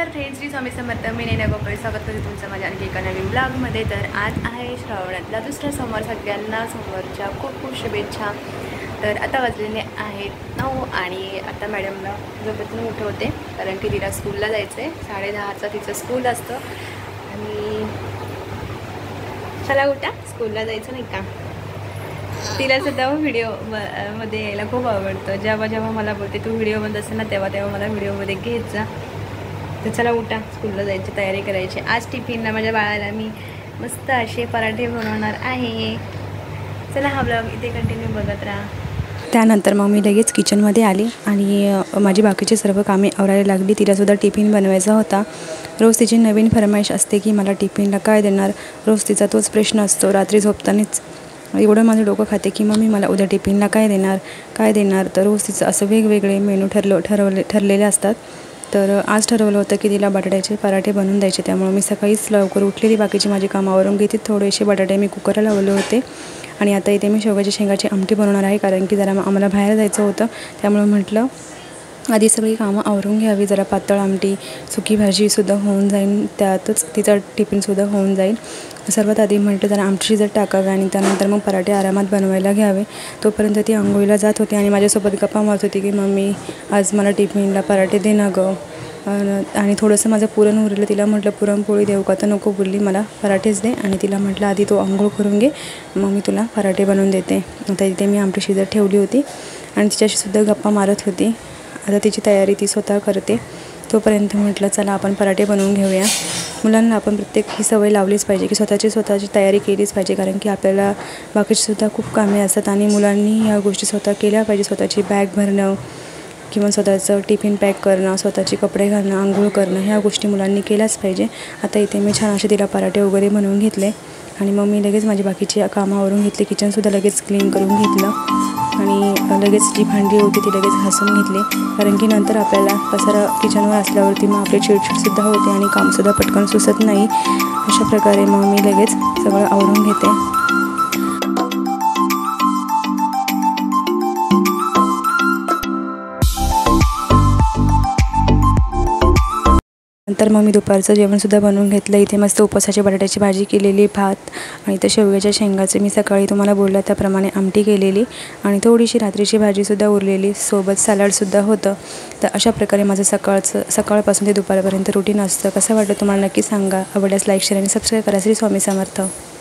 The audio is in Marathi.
नमस्कार फ्रेंड्स, श्री स्वामी समर्थ. मी नैना गोपाळ स्वागत करते तुमचं माझ्या आणखी एका नवीन ब्लॉगमध्ये. तर आज आहे श्रावणातला दुसरा सोमवार. सगळ्यांना सोमवारच्या खूप खूप शुभेच्छा. तर आता वाजलेले आहेत 9 आणि आता मॅडमला झोपेतून उठवते कारण की तिला स्कूलला जायचं आहे. 10:30चा तिचं स्कूल असतं आणि चला उठा, स्कूलला जायचं नाही का. तिला सुद्धा व्हिडिओ मध्ये यायला खूप आवडतं. जेव्हा जेव्हा मला बोलते तू व्हिडिओमध्ये असेल ना तेव्हा तेव्हा मला व्हिडिओमध्ये घेत जा. तर चला उठा, स्कूलला जायची तयारी करायची. आज टिफिनला माझ्या बाळाला मी मस्त असे पराठे बनवणार आहे. चला हा ब्लॉग इथे कंटिन्यू बघत राहा. त्यानंतर मग मी लगेच किचनमध्ये आली आणि माझी बाकीची सर्व कामे आवरायला लागली. तिलासुद्धा टिफिन बनवायचा होता. रोज तिची नवीन फरमाईश असते की मला टिफिनला काय देणार. रोज तिचा तोच प्रश्न असतो. रात्री झोपतानाच एवढं माझं डोकं खाते की मम्मी मला उद्या टिफिनला काय देणार. तर रोज तिचं असं वेगवेगळे मेनू ठरलेले असतात. तर आज ठरवलं होतं की तिला बटाट्याचे पराठे बनवून द्यायचे. त्यामुळे मी सकाळीच लवकर उठलेली, बाकीची माझी कामावरून घेते. थोडेसे बटाटे मी कुकरला लावले होते आणि आता इथे मी शेवग्याच्या शेंगाची आमटी बनवणार आहे कारण की जरा आम्हाला बाहेर जायचं होतं. त्यामुळे म्हटलं आधी सगळी कामं आवरून घ्यावी. जरा पातळ आमटी, सुकी भाजीसुद्धा होऊन जाईल, त्यातच तिचा टिफिनसुद्धा होऊन जाईल. सर्वात आधी म्हटलं जरा आमटी शिजत टाकावे आणि त्यानंतर मग पराठे आरामात बनवायला घ्यावे. तोपर्यंत ती अंघोळीला जात होती आणि माझ्यासोबत गप्पा मारत होती की मम्मी आज मला टिफिनला पराठे दे ना गं. आणि थोडंसं माझं पुरण उरलं. तिला म्हटलं पुरणपोळी देऊ का, तर नको बोलली, मला पराठेच दे. आणि तिला म्हटलं आधी तो अंघोळ करून घे, मग मी तुला पराठे बनवून देते. आता इथे मी आमटी शिजत ठेवली होती आणि तिच्याशीसुद्धा गप्पा मारत होती. आता तिची तयारी ती स्वतः करते. तोपर्यंत म्हटलं चला आपण पराठे बनवून घेऊया. मुलांना आपण प्रत्येक ही सवय लावलीच पाहिजे की स्वतःची तयारी केलीच पाहिजे कारण की आपल्याला बाकीचीसुद्धा खूप कामे असतात आणि मुलांनी ह्या गोष्टी स्वतः केल्या पाहिजे. स्वतःची बॅग भरणं किंवा स्वतःचं टिफिन पॅक करणं, स्वतःचे कपडे घालणं, आंघोळ करणं, ह्या गोष्टी मुलांनी केल्याच पाहिजे. आता इथे मी छान असे तिला पराठे वगैरे बनवून घेतले आणि मग मी लगेच माझी बाकीची कामावरून घेतली. किचनसुद्धा लगेच क्लीन करून घेतलं आणि लगेच जी भांडी होती ती लगेच घासून घेतली कारण की नंतर आपल्याला पसारा किचनवर असल्यावरती मग आपली चिडचिडसुद्धा होते आणि कामसुद्धा पटकन सुचत नाही. अशा प्रकारे मग मी लगेच सगळं आवरून घेते. नंतर मग मी दुपारचं जेवणसुद्धा बनवून घेतलं. इथे मस्त उपवासाची बटाट्याची भाजी केलेली, भात आणि इथं शेवग्याच्या शेंगाचे मी सकाळी तुम्हाला बोललं त्याप्रमाणे आमटी केलेली आणि थोडीशी रात्रीची भाजीसुद्धा उरलेली, सोबत सॅलडसुद्धा होतं. तर अशा प्रकारे माझं सकाळपासून ते दुपारपर्यंत रुटीन असतं. कसं वाटतं तुम्हाला नक्की सांगा. आवडल्यास लाईक, शेअर आणि सबस्क्राईब करा. श्री स्वामी समर्थ.